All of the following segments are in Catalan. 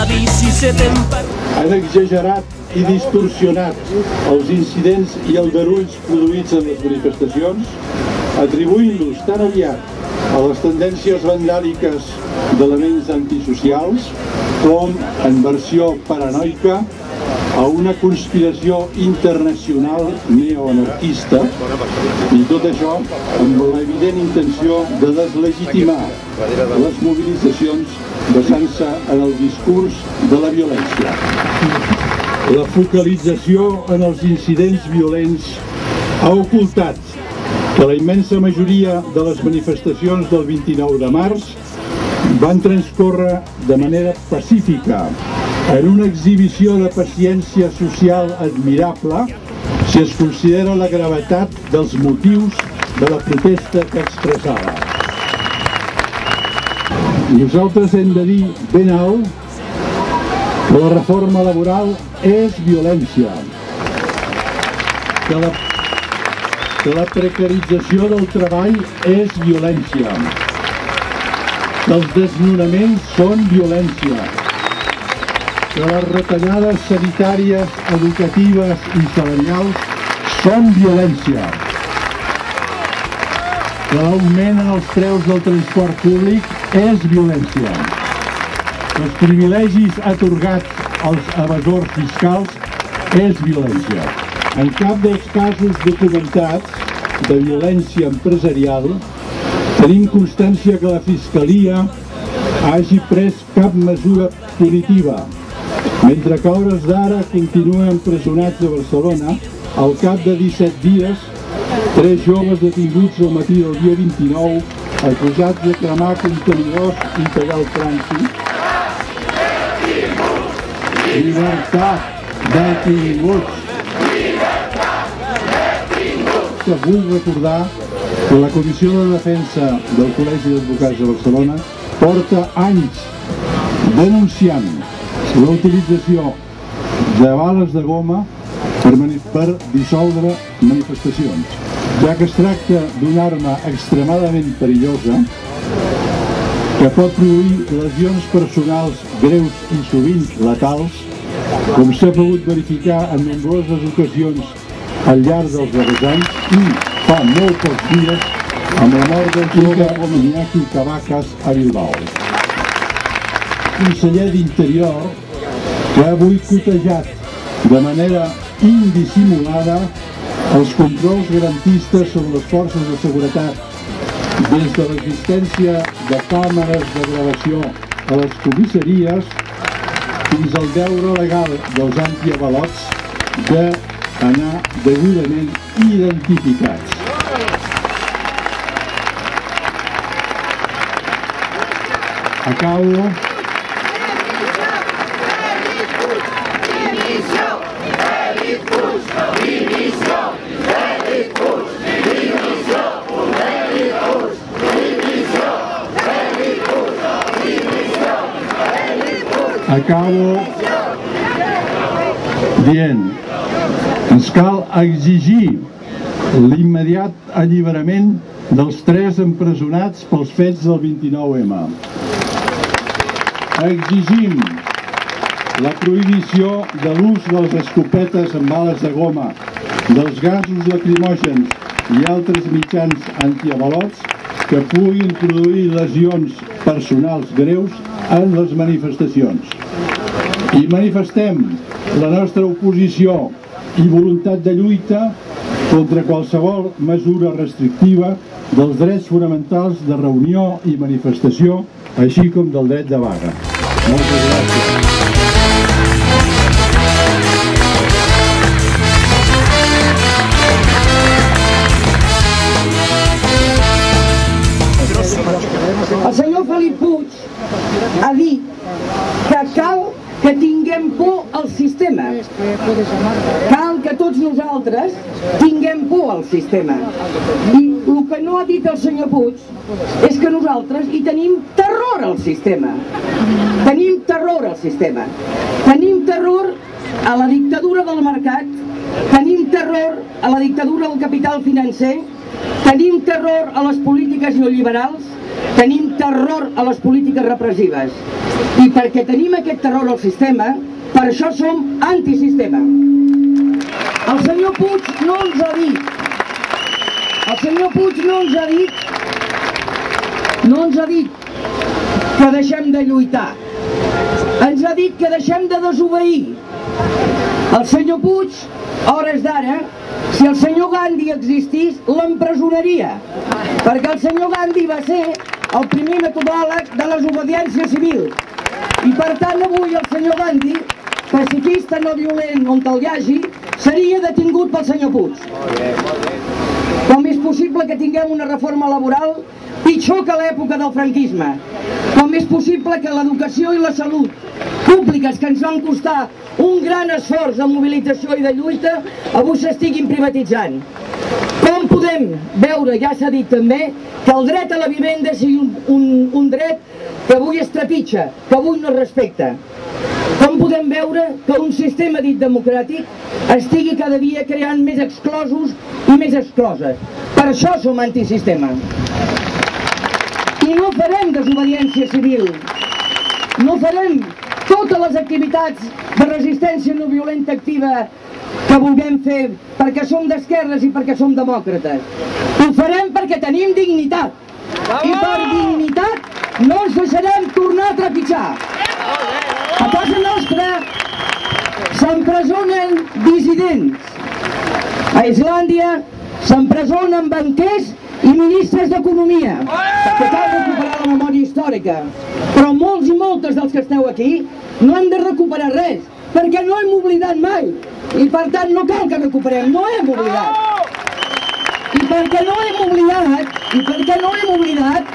la bici se t'empar... Han exagerat i distorsionat els incidents i aldarulls produïts en les manifestacions, atribuint-los tan aviat a les tendències vandàliques d'elements antisocials com, en versió paranoica, a una conspiració internacional neoanarquista, i tot això amb l'evident intenció de deslegitimar les mobilitzacions basant-se en el discurs de la violència. La focalització en els incidents violents ha ocultat que la immensa majoria de les manifestacions del 29 de març van transcórrer de manera pacífica, en una exhibició de paciència social admirable si es considera la gravetat dels motius de la protesta que expressava. Nosaltres hem de dir ben alt que la reforma laboral és violència, que la precarització del treball és violència, que els desnonaments són violència, que les retallades sanitàries, educatives i salarials són violència, que l'augment en els preus del transport públic és violència, que els privilegis atorgats als evasors fiscals és violència. En cap dels casos documentats de violència empresarial tenim constància que la Fiscalia hagi pres cap mesura punitiva, mentre que a hores d'ara continuen empresonats a Barcelona al cap de 17 dies 3 joves detinguts al matí del dia 29 acusats de cremar contenidors i tallar el trànsit. Llibertat detinguts! Que vull recordar que la Comissió de Defensa del Col·legi d'Advocats de Barcelona porta anys denunciant la utilització de bales de goma per dissoldre manifestacions, ja que es tracta d'una arma extremadament perillosa que pot produir lesions personals greus i sovint letals, com s'ha pogut verificar en nombroses ocasions al llarg dels darrers anys i fa molt pocs dies amb la mort del jove Iñaki Cabacas a Bilbao. Conseller d'Interior que ha boicotejat de manera indissimulada els controls garantistes sobre les forces de seguretat des de l'existència de càmeres de gravació a les comissaries fins al deure legal dels antiavalots d'anar degudament identificats. Acabo. Acabo dient que ens cal exigir l'immediat alliberament dels 3 empresonats pels fets del 29M. Exigim la prohibició de l'ús de les escopetes amb bales de goma, dels gasos lacrimògens i altres mitjans antiavalots que puguin produir lesions personals greus en les manifestacions. I manifestem la nostra oposició i voluntat de lluita contra qualsevol mesura restrictiva dels drets fonamentals de reunió i manifestació, així com del dret de vaga. Moltes gràcies. El senyor Felip Puig ha dit que cal que tinguem por al sistema. Cal que tots nosaltres tinguem por al sistema. I el que no ha dit el senyor Puig és que nosaltres hi tenim terror al sistema. Tenim terror al sistema. Tenim terror a la dictadura del mercat, tenim terror a la dictadura del capital financer, tenim terror a les polítiques neoliberals, tenim terror a les polítiques repressives. I perquè tenim aquest terror al sistema, per això som antisistema. El senyor Puig no ens ha dit, que deixem de lluitar. Ens ha dit que deixem de desobeir. El senyor Puig, a hores d'ara, si el senyor Gandhi existís, l'empresonaria, perquè el senyor Gandhi va ser el primer metodòleg de la desobediència civil. I per tant avui el senyor Gandhi, pacifista no violent on el hi hagi, seria detingut pel senyor Puig. Com és possible que tinguem una reforma laboral pitjor que l'època del franquisme? Com és possible que l'educació i la salut públiques, que ens van costar un gran esforç de mobilització i de lluita, avui s'estiguin privatitzant? Com podem veure, ja s'ha dit també, que el dret a la vivenda sigui un dret que avui es trepitja, que avui no es respecta? Com podem veure que un sistema dit democràtic estigui cada dia creant més exclosos i més excloses? Per això som antisistema. I no farem desobediència civil, no farem totes les activitats de resistència no violenta activa que vulguem fer perquè som d'esquerres i perquè som demòcrates. Ho farem perquè tenim dignitat. I per dignitat no ens deixarem tornar a trepitjar. A casa nostra s'empresonen dissidents. A Islàndia s'empresonen banquers i ministres d'Economia, perquè cal recuperar la memòria històrica. Però molts i moltes dels que esteu aquí no hem de recuperar res, perquè no hem oblidat mai. I per tant no cal que recuperem, no hem oblidat. I perquè no hem oblidat,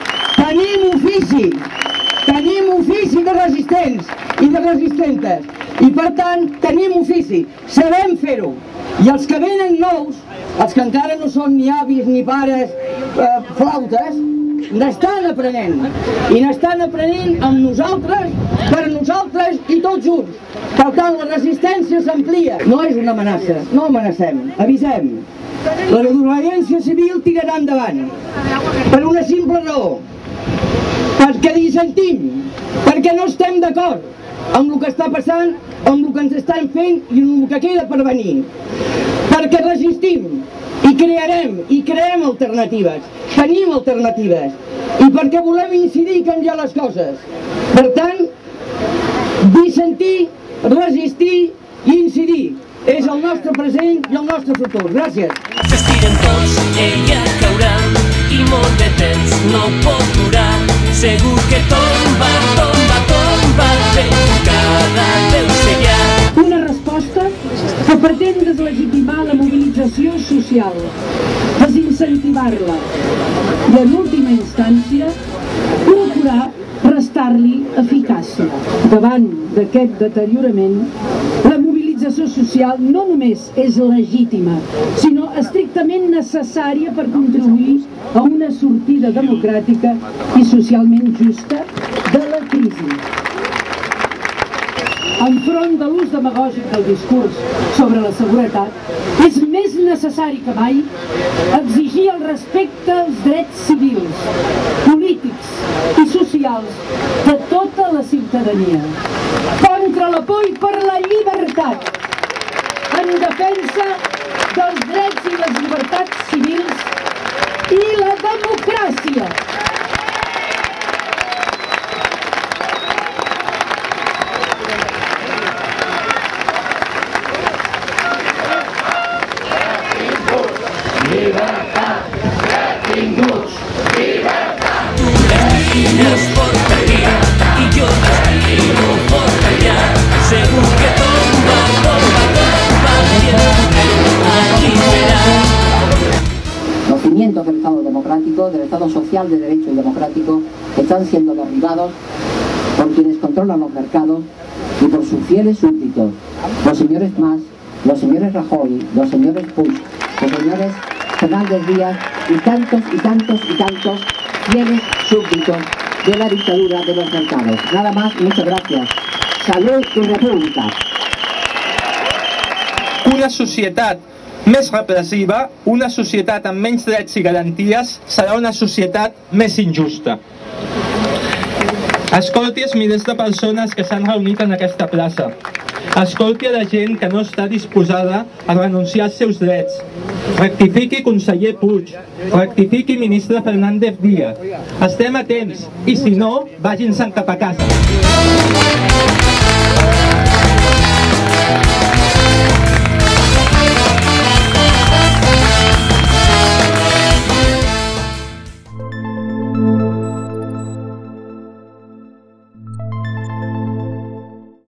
tenim ofici de resistents i de resistentes. I per tant tenim ofici, sabem fer-ho. I els que venen nous, els que encara no són ni avis ni pares flautes, n'estan aprenent. I n'estan aprenent amb nosaltres, per nosaltres i tots junts. Per tant, la resistència s'amplia. No és una amenaça, no amenacem, avisem. La desobediència civil tirarà endavant. Per una simple raó. Perquè dissentim, perquè no estem d'acord amb el que està passant, amb el que ens estan fent i amb el que queda per venir. Perquè resistim i creem alternatives, tenim alternatives, i perquè volem incidir i canviar les coses. Per tant, dissentir, resistir i incidir és el nostre present i el nostre futur. Gràcies. S'estiren tots, ella caurà i molt de temps no pot durar. Segur que tomba, cada Déu sellar. Una resposta que pretén deslegitimar la mobilització social, desincentivar-la i, en última instància, procurar restar-li eficàcia. Davant d'aquest deteriorament, la mobilització social no només és legítima, sinó estrictament necessària per contribuir a una sortida democràtica i socialment justa de la crisi. Enfront de l'ús demagògic del discurs sobre la seguretat, és més necessari que mai exigir el respecte als drets civils, polítics i socials de tota la ciutadania. Contra la por i per la llibertat, en defensa dels drets i les llibertats civils i la democràcia. Los cimientos del Estado democrático, del Estado social de derecho y democrático, están siendo derribados por quienes controlan los mercados y por sus fieles súbditos, los señores Mas, los señores Rajoy, los señores Puig, los señores Fernández Díaz y tantos fieles súbditos de la dictadura de los mercados. Nada más y muchas gracias. Salud y república. Una societat més repressiva, una societat amb menys drets i garanties serà una societat més injusta. Escolti els milers de persones que s'han reunit en aquesta plaça. Escolti a la gent que no està disposada a renunciar als seus drets. Rectifiqui conseller Puig, rectifiqui ministre Fernández Díaz. Estem a temps i si no, vagin-se'n cap a casa.